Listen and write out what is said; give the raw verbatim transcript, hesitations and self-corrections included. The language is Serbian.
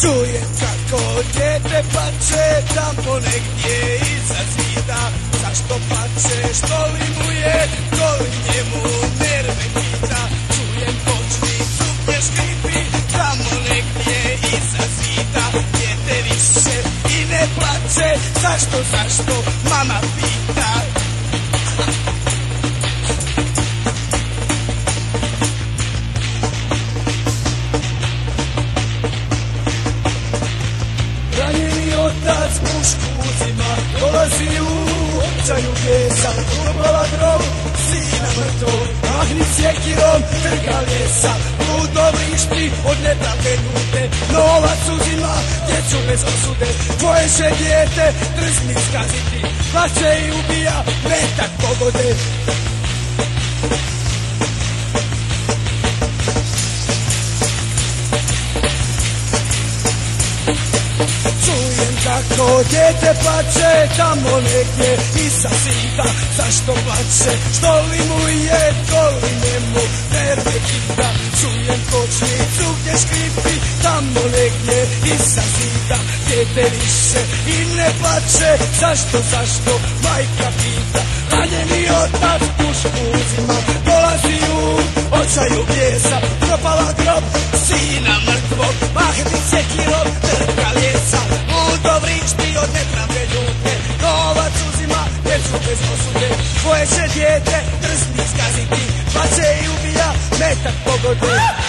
Čujem kako djete plače tamo negdje iza zida. Zašto plače, što li mu je, ko li njemu nerve kita. Čujem kočnicu gdje škripi tamo negdje iza zida. Djete više i ne plače, zašto, zašto, mama pita. Ranjeni otac pušku uzima, dolazi u očaju bijesa. Propala grob, sina mrtvog, mahni sjekirom, trga ljesa. Ludo vrišti od nepravde ljute, novac uzima, djecu bez osude. Tvoje će dijete drzni skaziti, plaće i ubija, metak pogode. Čujem kako djete plače tamo negdje iza zida. Zašto plače, što li mu je, ko li njemu nerve kita. Čujem kočnicu gdje škripi tamo negdje iza zida. Djete više i ne plače, zašto, zašto, majka pita. Ranjeni otac pušku uzima, dolazi u očaju bijesa. Propala grob, sina mrtvog, mahni sjekirom, trga ljesa. Ludo vrišti od nepravde ljute, novac uzima, djecu bez osude. Tvoje će dijete drzni skaziti, plaće i ubija, metak pogode.